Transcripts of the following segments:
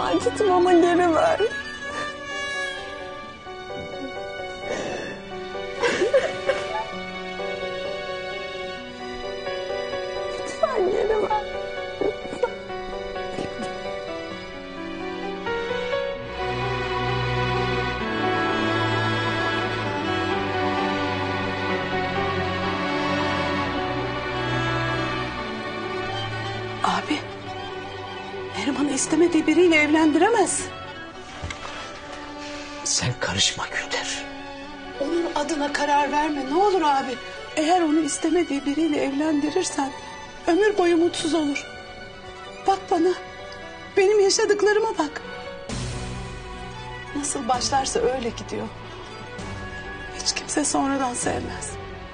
Macit'im ama geri ver. Lütfen geri ver. Abi, Neriman'ı istemediği biriyle evlendiremez. Sen karışma Gülder. Onun adına karar verme ne olur abi. Eğer onu istemediği biriyle evlendirirsen ömür boyu mutsuz olur. Bak bana, benim yaşadıklarıma bak. Nasıl başlarsa öyle gidiyor. Hiç kimse sonradan sevmez.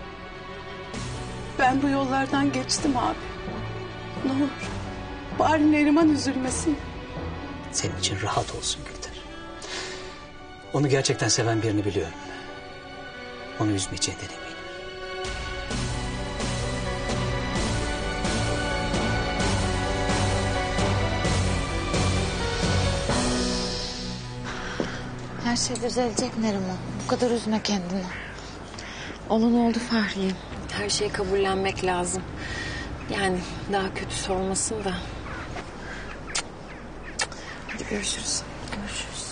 Ben bu yollardan geçtim abi. Ne olur, bari Neriman üzülmesin. Senin için rahat olsun Gülder. Onu gerçekten seven birini biliyorum. Onu üzmeyeceğinden eminim. Her şey düzelecek Neriman. Bu kadar üzme kendini. Olan oldu Fahriye. Her şeyi kabullenmek lazım. Yani daha kötüsü olmasın da. Hadi görüşürüz. Görüşürüz.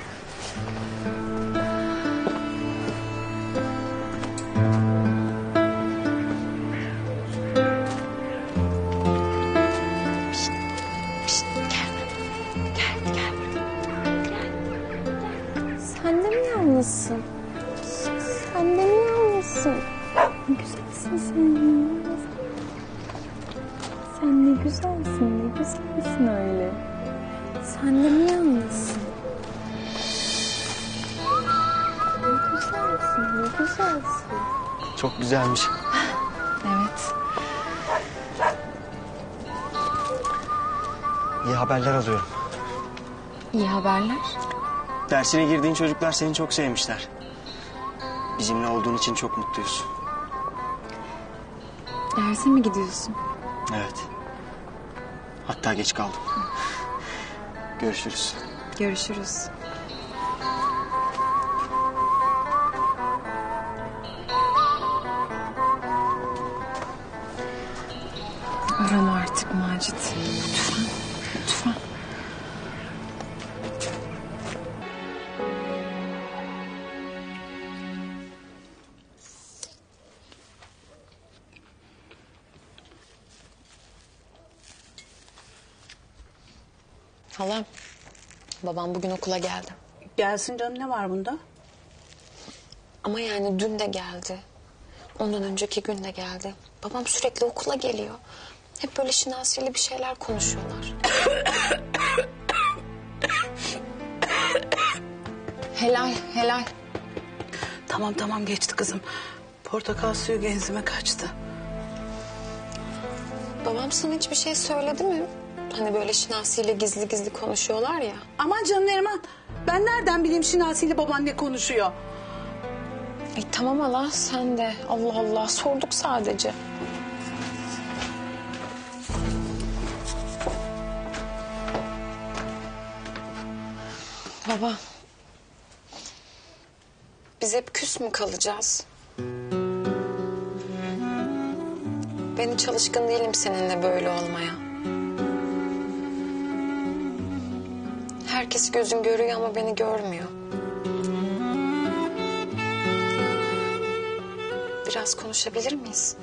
Sen de mi yalnızsın? Sen de mi yalnızsın? Ne güzelsin sen. Sen ne güzelsin, ne güzelsin öyle. Sen de mi yalnızsın? Ne güzelsin, ne güzelsin. Çok güzelmiş. Evet. İyi haberler alıyorum. İyi haberler. Dersine girdiğin çocuklar seni çok sevmişler. Bizimle olduğun için çok mutluyuz. Derse mi gidiyorsun? Evet. Hatta geç kaldım. Görüşürüz. Görüşürüz. Arama artık Macit. Lütfen. Lütfen. Halam, babam bugün okula geldi. Gelsin canım, ne var bunda? Ama yani dün de geldi. Ondan önceki gün de geldi. Babam sürekli okula geliyor. Hep böyle şinasiyle bir şeyler konuşuyorlar. Helal, helal. Tamam tamam, geçti kızım. Portakal suyu genzime kaçtı. Babam sana hiçbir şey söyledi mi? Hani böyle şinasiyle gizli gizli konuşuyorlar ya. Aman canım Neriman, ben nereden bileyim Şinasi ile baban ne konuşuyor? Tamam hala sen de. Allah Allah, sorduk sadece. Baba. Biz hep küs mü kalacağız? Ben hiç alışkın değilim seninle böyle olmaya. Herkes gözün görüyor ama beni görmüyor. Biraz konuşabilir miyiz?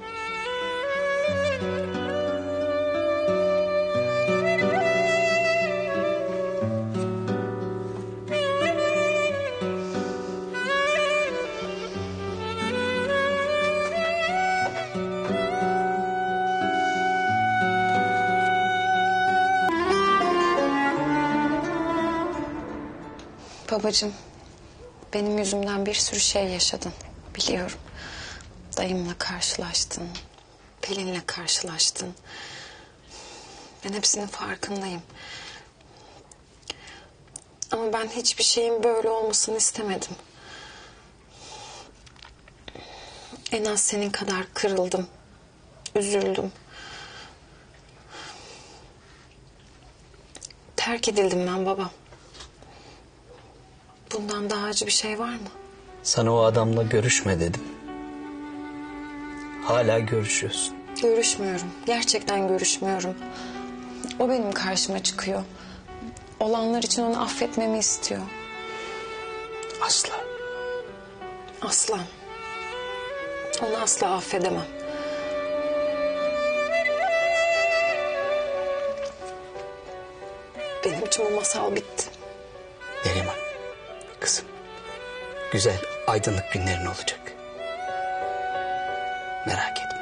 Babacığım, benim yüzümden bir sürü şey yaşadın, biliyorum. Dayımla karşılaştın, Pelin'le karşılaştın. Ben hepsinin farkındayım. Ama ben hiçbir şeyin böyle olmasını istemedim. En az senin kadar kırıldım, üzüldüm. Terk edildim ben baba. Bundan daha acı bir şey var mı? Sana o adamla görüşme dedim. Hala görüşüyorsun. Görüşmüyorum. Gerçekten görüşmüyorum. O benim karşıma çıkıyor. Olanlar için onu affetmemi istiyor. Asla. Asla. Onu asla affedemem. Benim için bu masal bitti. Neriman, kızım. Güzel, aydınlık günlerin olacak. Merak etme.